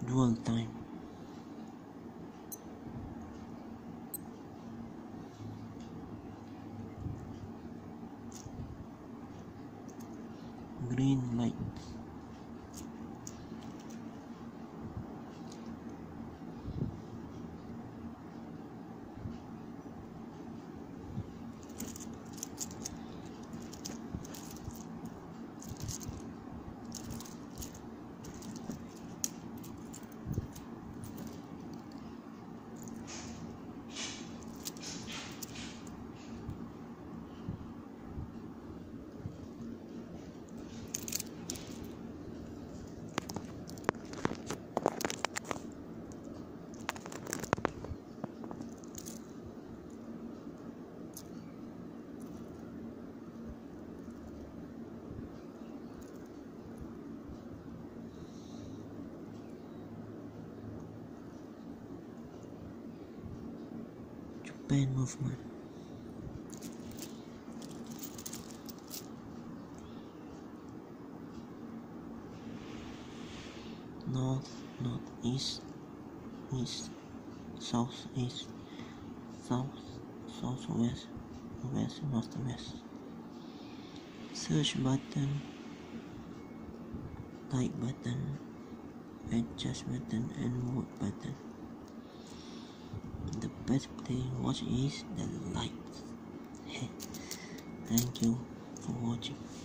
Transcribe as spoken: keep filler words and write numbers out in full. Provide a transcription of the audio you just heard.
dual time. Green light. Japan movement. North, northeast, east, southeast, south, southwest, west, northwest. Search button, light button, adjust button, and mode button. The best playing watch is the light. Thank you for watching.